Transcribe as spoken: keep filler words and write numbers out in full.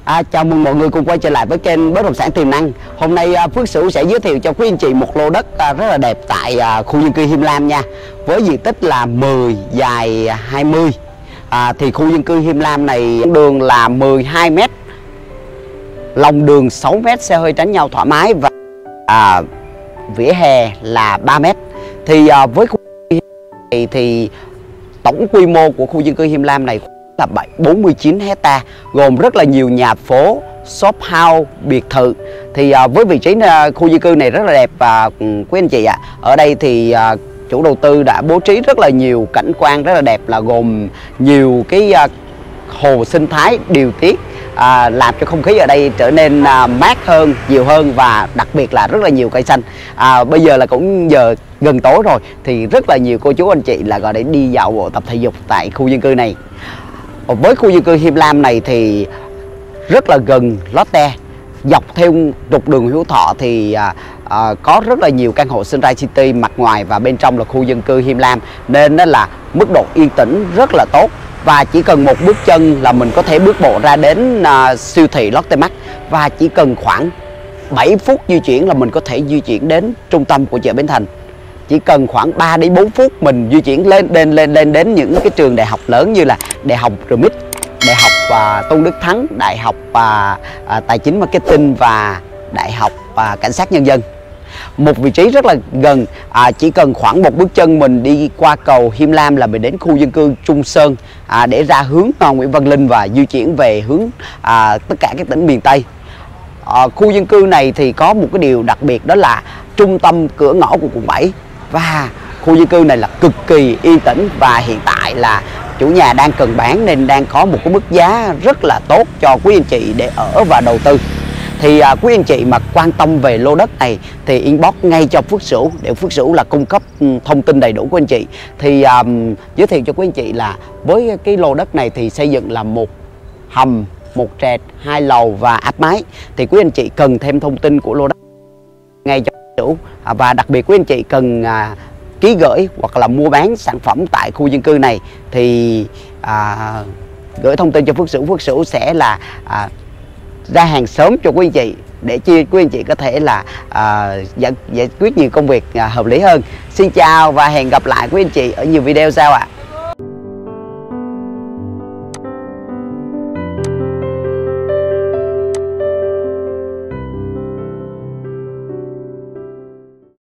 À, chào mừng mọi người cùng quay trở lại với kênh Bất động sản tiềm năng. Hôm nay à, Phước Sửu sẽ giới thiệu cho quý anh chị một lô đất à, rất là đẹp tại à, khu dân cư Him Lam nha. Với diện tích là mười dài hai mươi. À, thì khu dân cư Him Lam này đường là mười hai mét, lòng đường sáu mét, xe hơi tránh nhau thoải mái và à, vỉa hè là ba mét. Thì à, với khu này thì tổng quy mô của khu dân cư Him Lam này là bốn mươi chín hecta, gồm rất là nhiều nhà phố, shop house, biệt thự. Thì à, với vị trí à, khu dân cư này rất là đẹp và quý anh chị ạ. À, ở đây thì à, chủ đầu tư đã bố trí rất là nhiều cảnh quan rất là đẹp, là gồm nhiều cái à, hồ sinh thái điều tiết, à, làm cho không khí ở đây trở nên à, mát hơn, nhiều hơn, và đặc biệt là rất là nhiều cây xanh. À, bây giờ là cũng giờ gần tối rồi thì rất là nhiều cô chú anh chị là gọi để đi dạo bộ, tập thể dục tại khu dân cư này. Với khu dân cư Him Lam này thì rất là gần Lotte, dọc theo trục đường Hiếu Thọ thì à, à, có rất là nhiều căn hộ Sunrise City, mặt ngoài và bên trong là khu dân cư Him Lam, nên đó là mức độ yên tĩnh rất là tốt. Và chỉ cần một bước chân là mình có thể bước bộ ra đến à, siêu thị Lotte Mart, và chỉ cần khoảng bảy phút di chuyển là mình có thể di chuyển đến trung tâm của chợ Bến Thành. Chỉ cần khoảng ba đến bốn phút mình di chuyển lên lên lên lên đến những cái trường đại học lớn như là Đại học rờ em i tê, Đại học à, Tôn Đức Thắng, Đại học à, à, Tài chính Marketing và Đại học à, Cảnh sát Nhân dân. Một vị trí rất là gần, à, chỉ cần khoảng một bước chân mình đi qua cầu Him Lam là mình đến khu dân cư Trung Sơn, à, để ra hướng à, Nguyễn Văn Linh và di chuyển về hướng à, tất cả các tỉnh miền Tây. À, khu dân cư này thì có một cái điều đặc biệt, đó là trung tâm cửa ngõ của quận bảy, và khu dân cư này là cực kỳ yên tĩnh, và hiện tại là chủ nhà đang cần bán nên đang có một cái mức giá rất là tốt cho quý anh chị để ở và đầu tư. Thì à, quý anh chị mà quan tâm về lô đất này thì inbox ngay cho Phước Sửu để Phước Sửu là cung cấp thông tin đầy đủ của anh chị. Thì à, giới thiệu cho quý anh chị là với cái lô đất này thì xây dựng là một hầm, một trệt, hai lầu và áp mái. Thì quý anh chị cần thêm thông tin của lô đất ngay cho Phước Sửu, à, và đặc biệt quý anh chị cần à, ký gửi hoặc là mua bán sản phẩm tại khu dân cư này thì à, gửi thông tin cho Phước Sửu. Phước Sửu sẽ là à, ra hàng sớm cho quý anh chị để chi quý anh chị có thể là à, giải, giải quyết nhiều công việc à, hợp lý hơn. Xin chào và hẹn gặp lại quý anh chị ở nhiều video sau ạ. À.